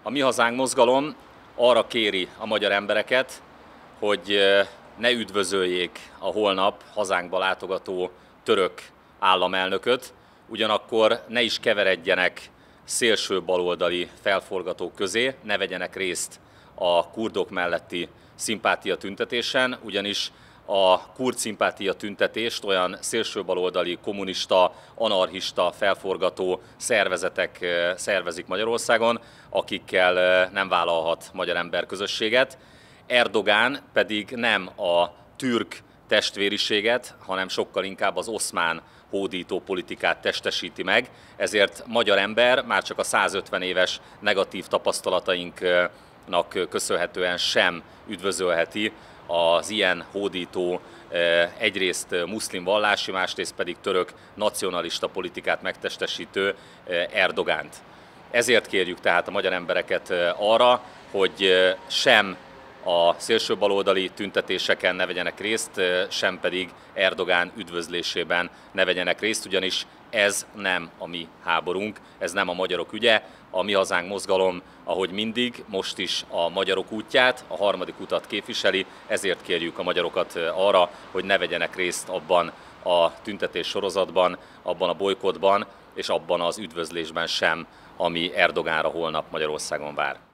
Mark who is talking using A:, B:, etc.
A: A Mi Hazánk mozgalom arra kéri a magyar embereket, hogy ne üdvözöljék a holnap hazánkba látogató török államelnököt, ugyanakkor ne is keveredjenek szélső baloldali felforgatók közé, ne vegyenek részt a kurdok melletti szimpátiatüntetésen, ugyanis a kurd szimpátia tüntetést olyan szélsőbaloldali, kommunista, anarchista, felforgató szervezetek szervezik Magyarországon, akikkel nem vállalhat magyar ember közösséget. Erdogán pedig nem a türk testvériséget, hanem sokkal inkább az oszmán hódító politikát testesíti meg, ezért magyar ember már csak a 150 éves negatív tapasztalatainknak köszönhetően sem üdvözölheti az ilyen hódító, egyrészt muszlim vallási, másrészt pedig török nacionalista politikát megtestesítő Erdogánt. Ezért kérjük tehát a magyar embereket arra, hogy sem a szélsőbaloldali tüntetéseken ne vegyenek részt, sem pedig Erdogán üdvözlésében ne vegyenek részt, ugyanis ez nem a mi háborunk, ez nem a magyarok ügye. A Mi Hazánk mozgalom, ahogy mindig, most is a magyarok útját, a harmadik utat képviseli, ezért kérjük a magyarokat arra, hogy ne vegyenek részt abban a tüntetés sorozatban, abban a bojkottban és abban az üdvözlésben sem, ami Erdogánra holnap Magyarországon vár.